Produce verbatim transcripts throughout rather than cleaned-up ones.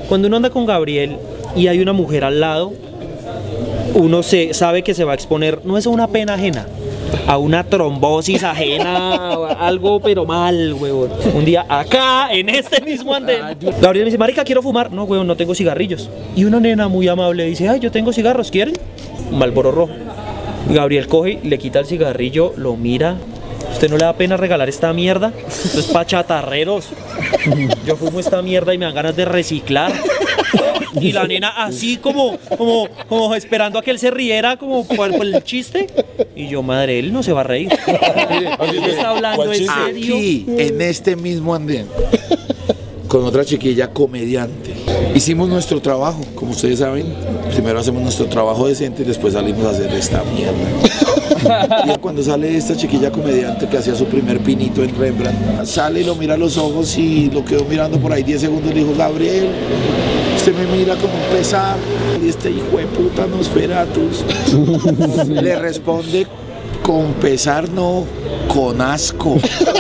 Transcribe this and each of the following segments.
Cuando uno anda con Gabriel y hay una mujer al lado, uno se sabe que se va a exponer, no es a una pena ajena, a una trombosis ajena, algo pero mal, huevón. Un día acá, en este mismo andén, Gabriel me dice, marica, quiero fumar. No, huevón, no tengo cigarrillos. Y una nena muy amable dice, ay, yo tengo cigarros, ¿quieren? Marlboro rojo. Gabriel coge, le quita el cigarrillo, lo mira. ¿Usted no le da pena regalar esta mierda? Esto es pa' chatarreros. Yo fumo esta mierda y me dan ganas de reciclar. Y la nena así como, como, como esperando a que él se riera como por, por el chiste. Y yo, madre, él no se va a reír. ¿Qué está hablando en serio? Aquí, en este mismo andén, con otra chiquilla comediante. Hicimos nuestro trabajo, como ustedes saben. Primero hacemos nuestro trabajo decente y después salimos a hacer esta mierda. Y cuando sale esta chiquilla comediante que hacía su primer pinito en Rembrandt, sale y lo mira a los ojos y lo quedó mirando por ahí diez segundos y le dijo, Gabriel, usted me mira como un pesar y este hijo de puta Nosferatus le responde con pesar no, con asco.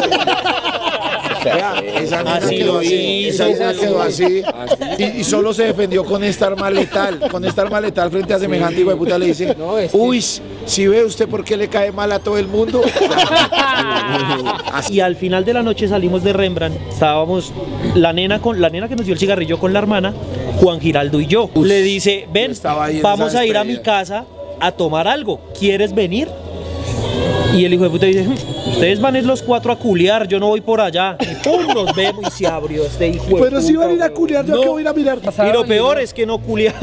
Vea, esa nena Así quedó lo así, hizo, esa nena quedó así y, y solo se defendió con esta arma letal, con esta arma letal frente a semejante hijo de puta le dice, uy, si ve usted por qué le cae mal a todo el mundo. Y al final de la noche salimos de Rembrandt, estábamos la nena con la nena que nos dio el cigarrillo con la hermana, Juan Giraldo y yo. Uf, le dice, ven, vamos a ir a mi casa a tomar algo, ¿quieres venir? Y el hijo de puta dice, ustedes van a ir los cuatro a culiar, yo no voy por allá. Y pum, nos vemos y se abrió este hijo de puta. Pero si van a ir a culiar, yo no, que voy a ir a mirar. Y lo peor es que no culiamos.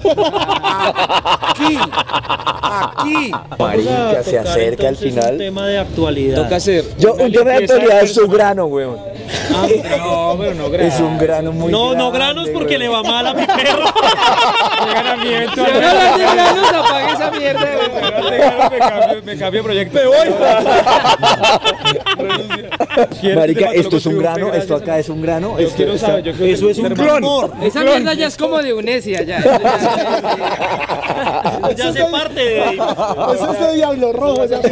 Aquí, aquí. Marica, se acerca al final. Un tema de actualidad. Toca hacer. Yo, un tema de actualidad es un grano, weón. Ah, no, pero no granos. Es un grano muy No, grande, no granos porque weón. le va mal a mi perro. Ganamiento. Si no le de granos, apague esa mierda. Me cambio, me cambio de proyecto. Me voy. Marica, esto es un grano, esto acá es un grano. Yo Esto, quiero esta- saber, yo creo Eso es un clon. Esa mierda ya es como de Unesia, ya. Ya hace parte de ahí. Eso es de Diablo Rojo. esa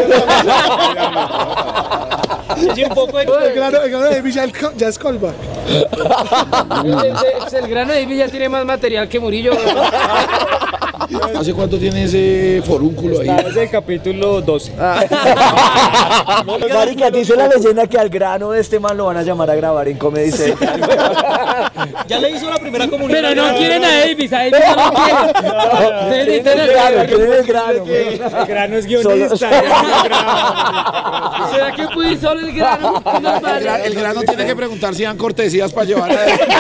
Sí, un poco de... El grano, el grano de Villa el co- ya es callback. El, el grano de Ivy ya tiene más material que Murillo. ¿Hace cuánto tiene ese forúnculo ahí? Es el capítulo doce. Marica, dice la leyenda que al grano de este man lo van a llamar a grabar en Comedy Central. Ya le hizo la primera comunión. Pero no quieren a Davis, a Davis no lo quieren. Necesitan Claro, a que es el grano, weón. El grano es guionista. ¿Será que pude ir solo el grano? No, El, vale. gra- el grano tiene que preguntar si dan cortesías para llevar a...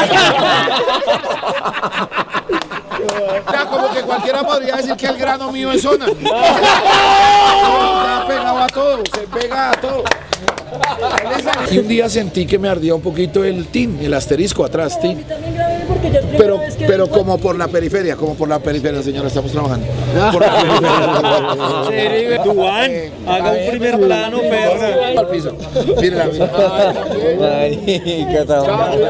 Ya, como que cualquiera podría decir que el grano mío es zona. Se ha pegado a todo, se pega a todo. Y un día sentí que me ardía un poquito el tin, el asterisco atrás, tin. Pero, pero como por la periferia, como por la periferia, señora, estamos trabajando. Por la periferia. Duan, haga un primer plano, perro. Al piso. Mírala, mírala. Marica, está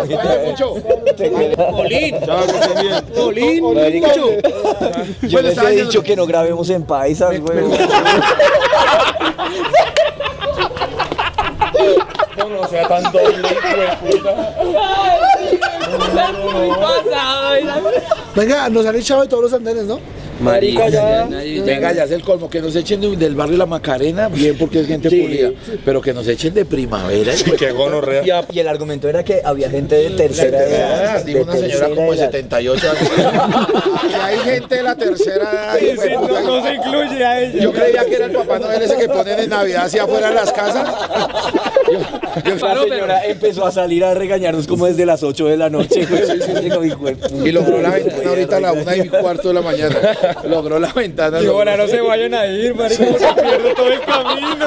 Polín. Polín. Marica, yo les he dicho que no grabemos en paisas, weón. No sea tan doble, hijo de puta. Venga, nos han echado de todos los andenes, ¿no? Marica, ya. Venga, ya es el colmo, que nos echen de- del barrio La Macarena, bien porque es gente Sí. pulida, pero que nos echen de primavera. Qué gonorrea. Y el argumento era que había gente de tercera edad. Ah, digo una de señora tercera como de edad. setenta y ocho años. Y hay gente de la tercera edad. Sí, sí, no, no se incluye a ella. Yo creía que era el Papá Noel ese que ponen en Navidad hacia afuera de las casas. La señora empezó a salir a regañarnos como desde las ocho de la noche. Digo, hijo de puta. Y logró la ventana ahorita a la una y cuarto de la mañana. Logró la ventana. Y logró- ahora no se vayan a ir, marica, porque pierdo todo el camino.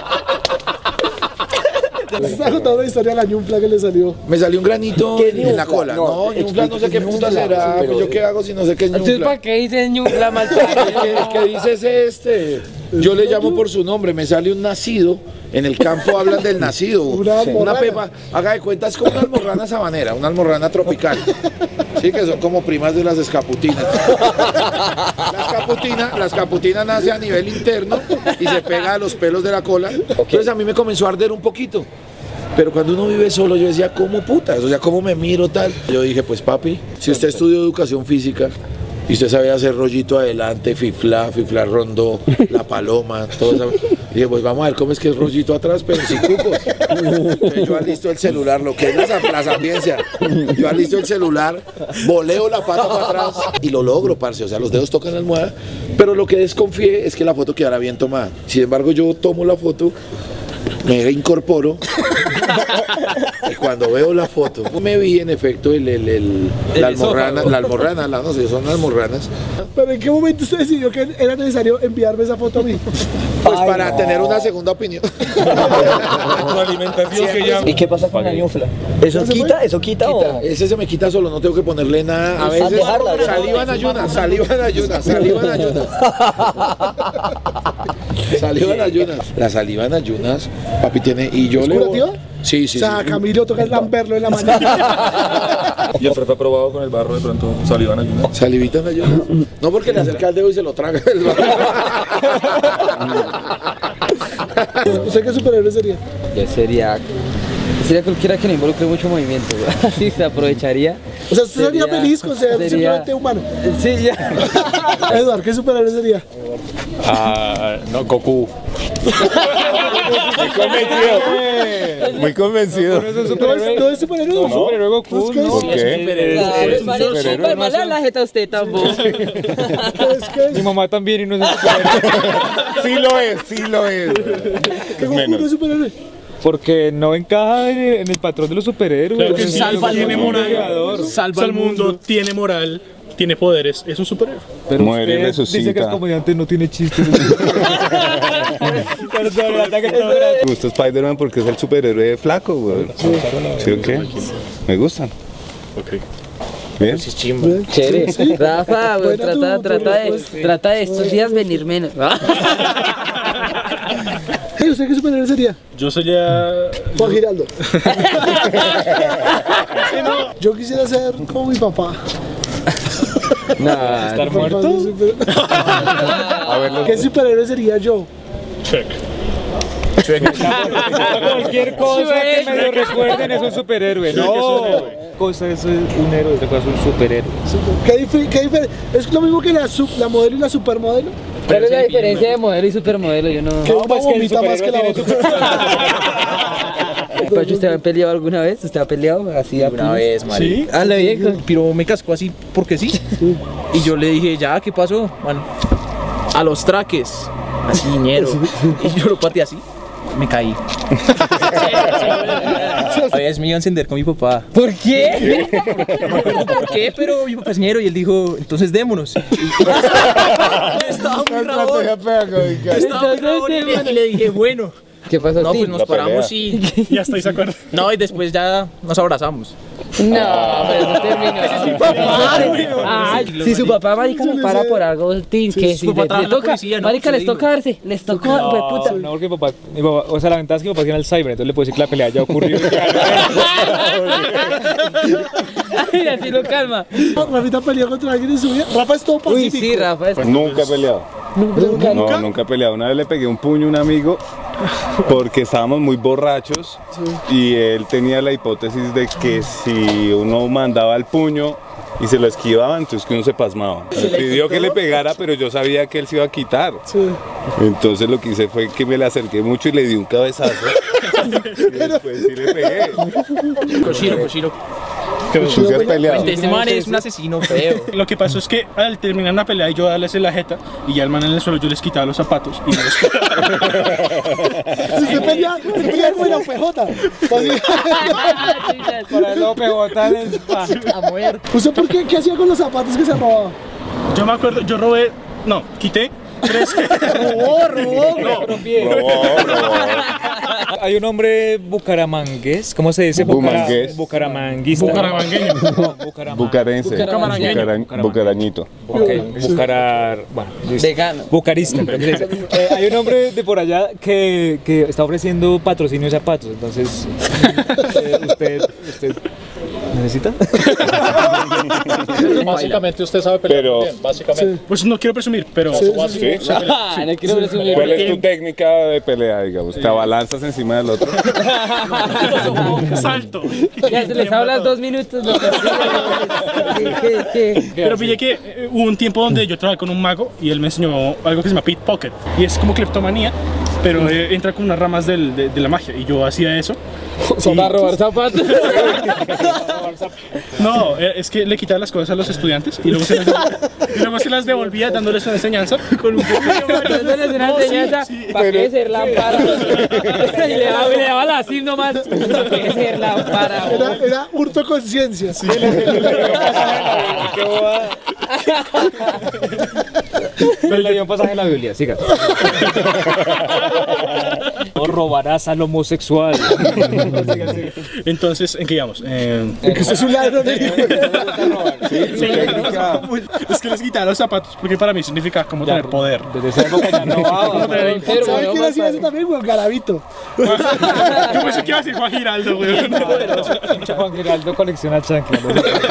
Se está contando una historia de la ñunfla que le salió. Me salió un granito ¿Qué en la ñufla? cola. No, No, ñufla no sé qué puta será. pero- Pues yo qué hago si no sé qué es Entonces, ñufla. ¿para qué dices ñufla mal? ¿Qué, qué dices este? Yo le llamo por su nombre, me sale un nacido. En el campo hablan del nacido. Una Una almorrana. pepa, haga de cuenta, es como una almorrana sabanera, una almorrana tropical. Sí, que son como primas de las escaputinas. La escaputina, la escaputina nace a nivel interno y se pega a los pelos de la cola. Entonces a mí me comenzó a arder un poquito. Pero cuando uno vive solo, yo decía, ¿cómo putas? O sea, ¿cómo me miro tal? Yo dije, pues papi, si usted estudió educación física y usted sabía hacer rollito adelante, fifla, fifla rondó, la paloma, todo eso. Dije, pues vamos a ver cómo es que es rollito atrás, pero sin cupos. Entonces yo alisto el celular, lo que es la, la sapiencia. Yo alisto el celular, voleo la pata para atrás y lo logro, parce. O sea, los dedos tocan la almohada, pero lo que desconfié es que la foto quedara bien tomada. Sin embargo, yo tomo la foto, me incorporo y cuando veo la foto me vi en efecto el, el, el, la almorrana, la almorrana, la, no sé, son almorranas. Pero ¿en qué momento usted decidió que era necesario enviarme esa foto a mí? Pues Ay, para no. tener una segunda opinión. Alimentación que ya... ¿Y qué pasa con la ñufla? ¿Eso quita? ¿Eso quita, quita o...? Ese se me quita solo, no tengo que ponerle nada. A veces saliva en ayunas, saliva en ayunas, saliva en ayunas. Saliva en ayunas. La saliva en ayunas, papi tiene... y yo ¿Es le... curativa? Sí, sí, o sea, sí. a Camilo toca lamberlo en la mañana. ¿Y el trato aprobado con el barro de pronto? ¿Saliva en ayunas? Salivita en ayunas. No porque le acerca el dedo y se lo traga. ¿Usted qué superhéroe sería? Yo sería... Sería cualquiera que no involucre mucho movimiento, así se aprovecharía. O sea, ¿usted sería, sería feliz con ser sería... simplemente humano? Sí, ya. Eduard, ¿qué superhéroe sería? Ah, no, Goku. Muy convencido. Muy convencido. ¿No es superhéroe? ¿No es superhéroe? No, superhéroe Goku, ¿no? ¿Por qué? Superman le la jeta a usted tampoco. Mi mamá también y no es superhéroe. Sí lo es, sí lo es. ¿Qué Goku no es superhéroe? Porque no encaja en el patrón de los superhéroes. Claro que sí, salva tiene moral, salva al mundo, tiene moral, tiene poderes, es un superhéroe. Pero muere y resucita. Dice que es comediante, no tiene chistes. Me gusta Spider-Man porque es el superhéroe flaco, güey. ¿Sí o qué? Me gustan. Ok. Bien. Chévere. Rafa, güey, trata, trata, de, trata de estos días venir menos. ¿Y usted qué superhéroe sería? Yo sería... Juan Giraldo. Yo quisiera ser como mi papá. Nah, ¿Estar muerto? A ver, ¿qué superhéroe sería yo? Check. Cualquier cosa que me lo recuerden es un superhéroe. No, cosa es un héroe, otra cosa es un superhéroe. ¿Qué difer qué difer ¿Es lo mismo que la, sub la modelo y la supermodelo? ¿Cuál es la diferencia de modelo y supermodelo? Yo no... Que una vomita más que la otra. Pacho, ¿usted ha peleado alguna vez? ¿Usted ha peleado así a Una vez, marica. ¿Sí? Ah, le dije, el piro me cascó así porque sí. sí. Y yo le dije, ya, ¿qué pasó? Bueno, a los traques, así, ñero. Y yo lo pateé así, me caí. A veces me iba a encender con mi papá. ¿Por qué? No me acuerdo por qué, pero mi papá es ñero y él dijo, entonces démonos. Estaba muy rabón. Estaba muy rabón y le, y le dije, bueno. ¿Qué pasó? No, pues nos paramos y... Y hasta ahí se acuerda. No, y después ya nos abrazamos. No, pero no terminó. Ese es mi papá. Ay, si su papá, marica, me para por algo, tin, que si le, le toca, marica, les toca darse, les tocó, No, puta. no, porque mi papá, mi papá, o sea, la ventaja es que mi papá tiene Alzheimer, entonces le puedo decir que la pelea ya ocurrió. Ay, así lo calma. Rafita peleó contra alguien en su vida. Rafa es todo pacífico. Uy, sí, Rafa. Es... Nunca he peleado. ¿Nunca? No, nunca he peleado. Una vez le pegué un puño a un amigo porque estábamos muy borrachos y él tenía la hipótesis de que si uno mandaba el puño y se lo esquivaba, entonces que uno se pasmaba. Me pidió que le pegara, pero yo sabía que él se iba a quitar. Sí. Entonces lo que hice fue que me le acerqué mucho y le di un cabezazo. Y después sí le pegué. Cochino, cochino. ¿Tú sí has peleado? Este man es un asesino feo. Lo que pasó es que al terminar la pelea y yo darles en la jeta y ya el man en el suelo yo les quitaba los zapatos y me los Si se pelea, se pelea con la P J. Para el P J a muerte. ¿Usted por qué? ¿Qué hacía con los zapatos que se robaba? Yo me acuerdo, yo robé, no, quité tres. Robó, robó. No, Robó, robó. Hay un hombre bucaramangués, ¿cómo se dice? Bumangués. Bucaramanguista. Bucaramangueño. No, bucaramang- Bucarense. Bucaramangueño. Bucara- Bucarañito. Ok, bucarar... Bueno, listo. Vegano. Bucarista, creo que se dice. Eh, hay un hombre de por allá que, que está ofreciendo patrocinio de zapatos, entonces eh, usted, usted ¿Necesita? Básicamente usted sabe pelear Pero- muy bien, básicamente. Pues no quiero presumir, pero... ¿Sí? Ah, no quiero presumir. ¿Cuál es tu técnica de pelea, digamos? ¿Te abalanzas encima del otro? Salto. Ya se les hablas dos minutos. No, ¿Qué, qué, qué? Pero pillé que eh, hubo un tiempo donde yo trabajé con un mago y él me enseñó algo que se llama pickpocket. Y es como cleptomanía, pero eh, entra con unas ramas del- de, de la magia. Y yo hacía eso. Son a robar zapatos. No, eh, es que le quitaba las cosas a los estudiantes y luego se las, y luego se las devolvía dándoles una enseñanza con un Dándoles una enseñanza para que ser lámpara. Y le daba, le daba la sim nomás. Para que ser lámpara. Era, era hurto conciencia. Sí. Qué bobada. Pero le dio un pasaje en la Biblia, siga. No robarás al homosexual. Entonces, ¿en qué íbamos? Eh, Que usted es un ladrón. es que les quitaba los zapatos porque para mí significa como tener poder. Desde esa época ya no robaba. ¿Sabes quién hacía eso también, güey? Garabito. Yo pensé que iba a decir Juan Giraldo, güey. Juan Giraldo colecciona chanclas.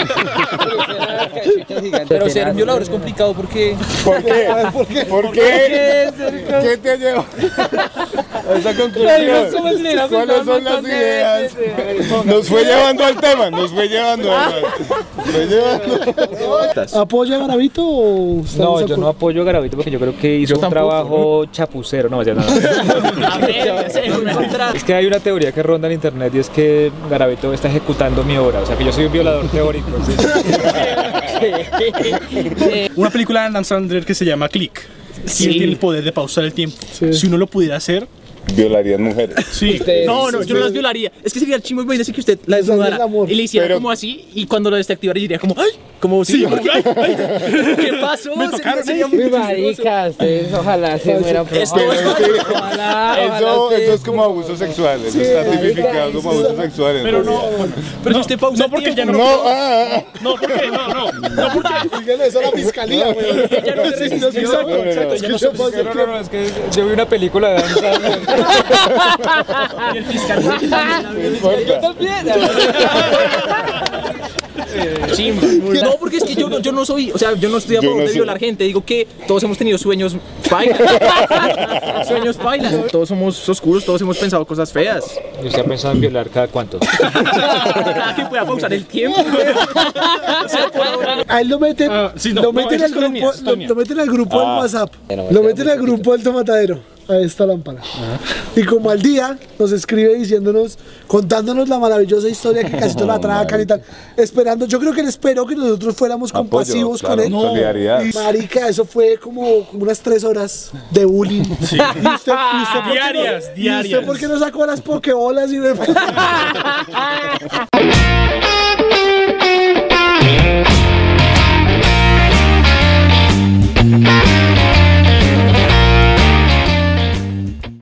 Pero ser un violador es complicado porque... ¿Por qué? ¿Por qué? ¿Por qué? ¿Qué te llevó a esa conclusión? ¿Cuáles son las ideas? Nos fue llevando al tema, nos fue llevando al nos fue llevando. ¿Apoya a Garabito o está No, en yo desacuerdo? no apoyo a Garavito porque yo creo que hizo Yo un tampoco. trabajo chapucero. No, ya no. Es que hay una teoría que ronda en internet y es que Garavito está ejecutando mi obra. O sea, que yo soy un violador teórico. Una película de Adam Sandler que se llama Click. Y él tiene el poder de pausar el tiempo. Sí. Si uno lo pudiera hacer, Violarían mujeres. sí. No, no, yo no las violaría. Es que sería el chimo y decir que usted la Pues hacer el desnudara amor. y le hiciera Pero- como así y cuando lo desactivara diría como ¡ay! Como si... ¿Qué pasó? Me tocaron, Sería ¿eh? muy Uy, marica, ustedes ojalá se mueran por Esto favor. es Ojalá, ojalá Eso, ustedes- eso es como abuso sexual, eso está tipificado como abuso sexual. en Pero no, realidad. Pero si usted pausa no porque ya no. No, ah, ah, No, porque no, no. No porque. Díganle eso a la fiscalía, güey. Ella no se resistió. Exacto, no, no, exacto. no. Es que yo puedo hacer No, no, no, es que yo vi una película de Adam Sandler. Y el fiscal. Yo también. chimba. No, porque es que yo, no- yo no soy, o sea, yo no estoy a Yo favor no de soy. violar gente. Digo que todos hemos tenido sueños pailas. Sueños pailas. Todos somos oscuros, todos hemos pensado cosas feas. ¿Y usted ha pensado en violar cada cuánto? Cada que pueda pausar el tiempo. O sea, puedo- A él lo meten, Ah, sí, no, lo no, meten esa al historia es grupo, mía, esa lo, es mía. lo meten al grupo del WhatsApp, lo meten al grupo del tomatadero, a esta lámpara. Y como al día nos escribe diciéndonos, contándonos la maravillosa historia que casi todos la atracan y tal, esperando, yo creo que él esperó que nosotros fuéramos Apoyo, compasivos claro, con él. solidaridad. Y marica, eso fue como, como unas tres horas de bullying. Y usted, y usted, ¿por qué no- Diarias, ¿Y usted diarias. por qué no sacó las pokebolas y me...